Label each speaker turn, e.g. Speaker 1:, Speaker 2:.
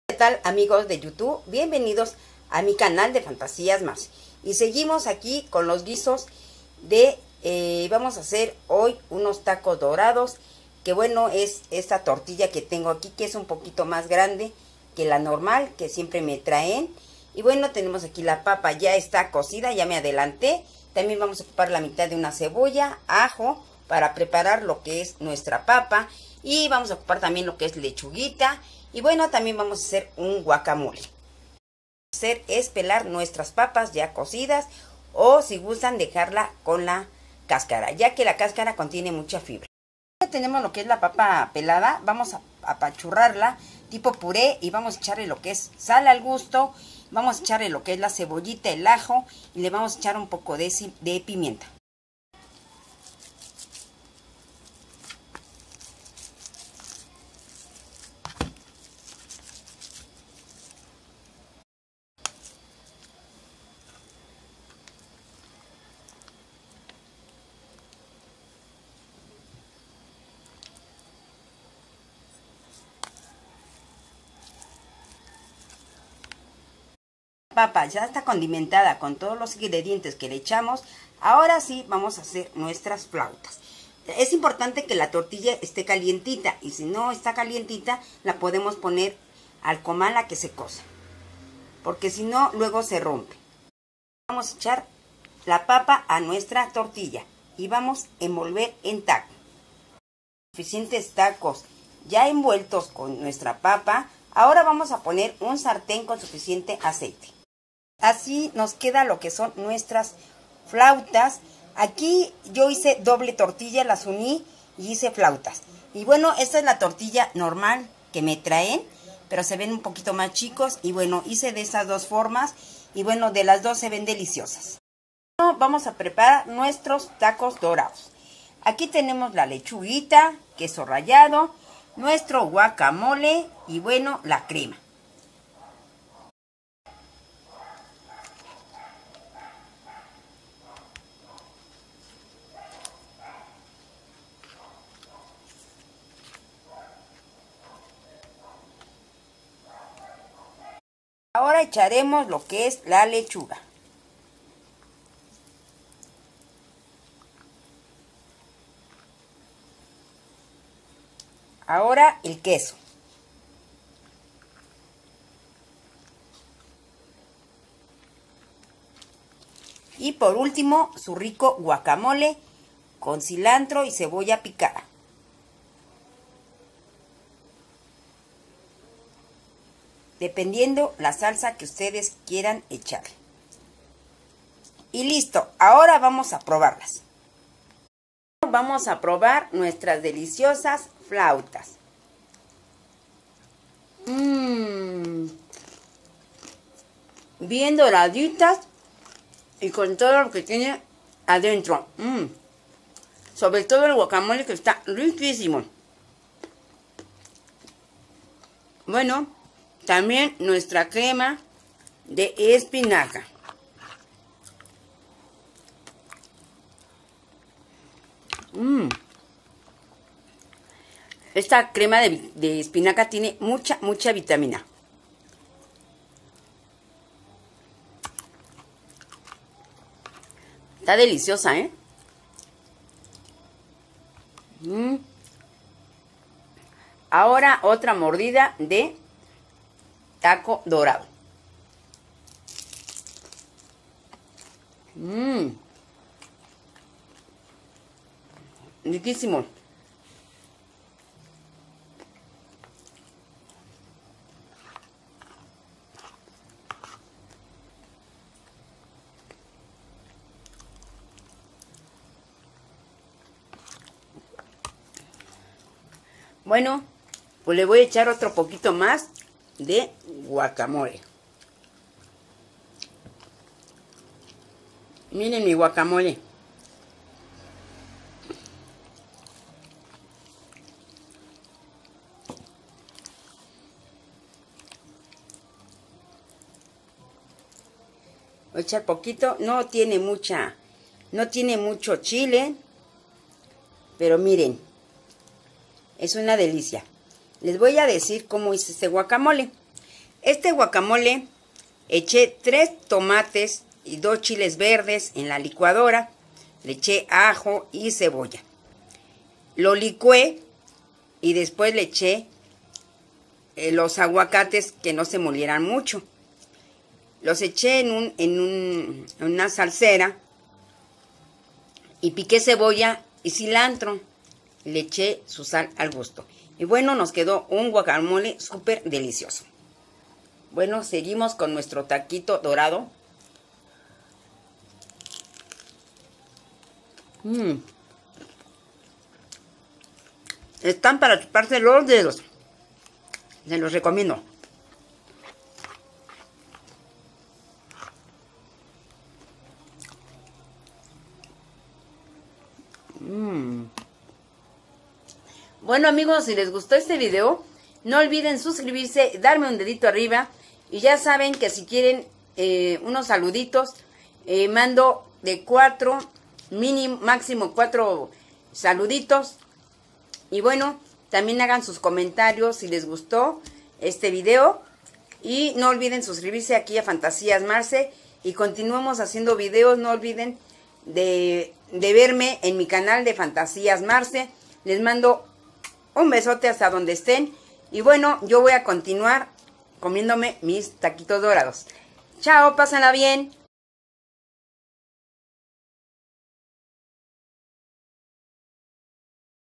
Speaker 1: ¿Qué tal, amigos de YouTube? Bienvenidos a mi canal de Fantasías Marce. Y seguimos aquí con los guisos de... vamos a hacer hoy unos tacos dorados. Que bueno, es esta tortilla que tengo aquí, que es un poquito más grande que la normal, que siempre me traen. Y bueno, tenemos aquí la papa, ya está cocida, ya me adelanté. También vamos a ocupar la mitad de una cebolla, ajo, para preparar lo que es nuestra papa. Y vamos a ocupar también lo que es lechuguita. Y bueno, también vamos a hacer un guacamole. Lo que vamos a hacer es pelar nuestras papas ya cocidas, o si gustan dejarla con la cáscara, ya que la cáscara contiene mucha fibra. Ya tenemos lo que es la papa pelada, vamos a apachurrarla tipo puré y vamos a echarle lo que es sal al gusto, vamos a echarle lo que es la cebollita, el ajo y le vamos a echar un poco de pimienta. Papa ya está condimentada con todos los ingredientes que le echamos. Ahora sí vamos a hacer nuestras flautas. Es importante que la tortilla esté calientita, y si no está calientita la podemos poner al comal a que se cosa, porque si no luego se rompe. Vamos a echar la papa a nuestra tortilla y vamos a envolver en taco. Suficientes tacos ya envueltos con nuestra papa. Ahora vamos a poner un sartén con suficiente aceite. Así nos queda lo que son nuestras flautas. Aquí yo hice doble tortilla, las uní y hice flautas. Y bueno, esta es la tortilla normal que me traen, pero se ven un poquito más chicos. Y bueno, hice de esas dos formas y bueno, de las dos se ven deliciosas. Vamos a preparar nuestros tacos dorados. Aquí tenemos la lechuguita, queso rallado, nuestro guacamole y bueno, la crema. Ahora echaremos lo que es la lechuga. Ahora el queso. Y por último su rico guacamole con cilantro y cebolla picada. Dependiendo la salsa que ustedes quieran echar. Y listo, ahora vamos a probarlas. Vamos a probar nuestras deliciosas flautas. Bien doraditas y con todo lo que tiene adentro. Sobre todo el guacamole, que está riquísimo. Bueno, también nuestra crema de espinaca. Esta crema de espinaca tiene mucha vitamina. Está deliciosa, ¿eh? Ahora otra mordida de taco dorado. Riquísimo. Bueno, pues le voy a echar otro poquito más de guacamole. Miren mi guacamole. Voy a echar poquito, no tiene mucho chile, pero miren, es una delicia. Les voy a decir cómo hice este guacamole. Este guacamole eché 3 tomates y 2 chiles verdes en la licuadora. Le eché ajo y cebolla. Lo licué y después le eché los aguacates que no se molieran mucho. Los eché en una salsera y piqué cebolla y cilantro. Le eché su sal al gusto. Y bueno, nos quedó un guacamole súper delicioso. Bueno, seguimos con nuestro taquito dorado. Están para chuparse los dedos. Se los recomiendo. Bueno amigos, si les gustó este video, no olviden suscribirse, darme un dedito arriba. Y ya saben que si quieren unos saluditos, mando de 4, máximo 4 saluditos. Y bueno, también hagan sus comentarios si les gustó este video. Y no olviden suscribirse aquí a Fantasías Marce. Y continuemos haciendo videos. No olviden de verme en mi canal de Fantasías Marce. Les mando un besote hasta donde estén. Y bueno, yo voy a continuar comiéndome mis taquitos dorados. Chao, pásenla bien.